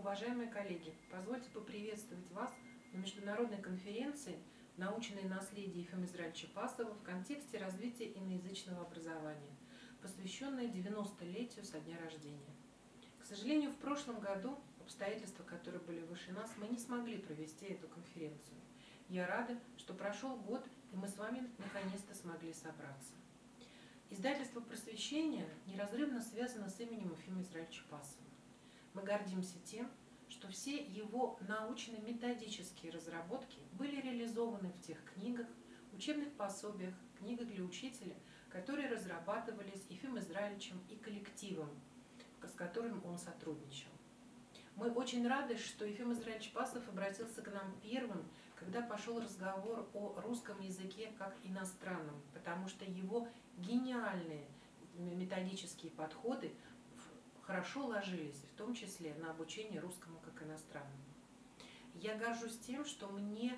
Уважаемые коллеги, позвольте поприветствовать вас на международной конференции «Научное наследие Ефима Израилевича Пасова в контексте развития иноязычного образования», посвященной 90-летию со дня рождения. К сожалению, в прошлом году обстоятельства, которые были выше нас, мы не смогли провести эту конференцию. Я рада, что прошел год, и мы с вами наконец-то смогли собраться. Издательство «Просвещение» неразрывно связано с именем Ефима Израилевича Пасова. Мы гордимся тем, что все его научно-методические разработки были реализованы в тех книгах, учебных пособиях, книгах для учителя, которые разрабатывались Ефимом Израилевичем и коллективом, с которым он сотрудничал. Мы очень рады, что Ефим Израилевич Пасов обратился к нам первым, когда пошел разговор о русском языке как иностранном, потому что его гениальные методические подходы хорошо ложились, в том числе на обучение русскому как иностранному. Я горжусь тем, что мне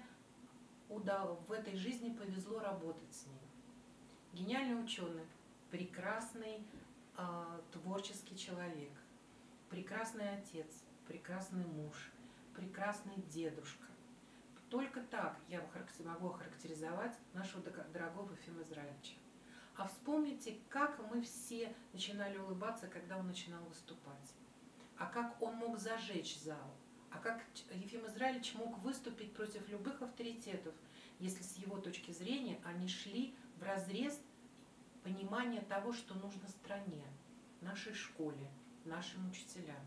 в этой жизни повезло работать с ним. Гениальный ученый, прекрасный творческий человек, прекрасный отец, прекрасный муж, прекрасный дедушка. Только так я могу охарактеризовать нашего дорогого Ефима Израилевича. А вспомните, как мы все начинали улыбаться, когда он начинал выступать. А как он мог зажечь зал. А как Ефим Израилевич мог выступить против любых авторитетов, если с его точки зрения они шли вразрез понимания того, что нужно стране, нашей школе, нашим учителям.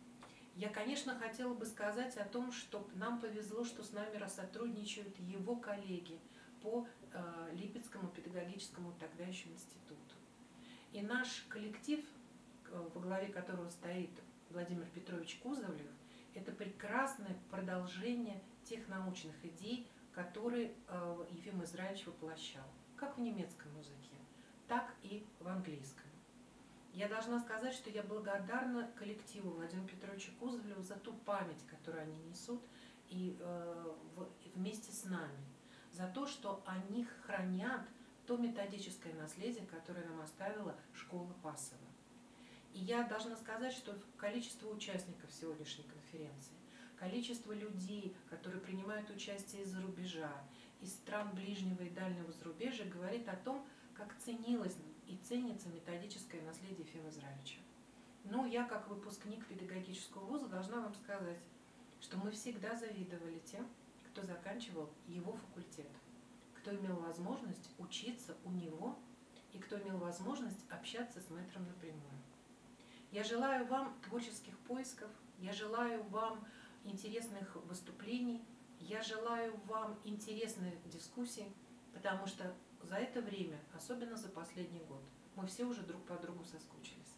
Я, конечно, хотела бы сказать о том, что нам повезло, что с нами сотрудничают его коллеги по Липецкому педагогическому тогда еще институту. И наш коллектив, во главе которого стоит Владимир Петрович Кузовлев, это прекрасное продолжение тех научных идей, которые Ефим Израилевич воплощал, как в немецком языке, так и в английском. Я должна сказать, что я благодарна коллективу Владимира Петровича Кузовлева за ту память, которую они несут и вместе с нами, за то, что они хранят то методическое наследие, которое нам оставила школа Пасова. И я должна сказать, что количество участников сегодняшней конференции, количество людей, которые принимают участие из-за рубежа, из стран ближнего и дальнего зарубежья, говорит о том, как ценилось и ценится методическое наследие Ефима Израилевича. Но я, как выпускник педагогического вуза, должна вам сказать, что мы всегда завидовали тем, кто заканчивал его факультет, кто имел возможность учиться у него и кто имел возможность общаться с мэтром напрямую. Я желаю вам творческих поисков, я желаю вам интересных выступлений, я желаю вам интересных дискуссий, потому что за это время, особенно за последний год, мы все уже друг по другу соскучились.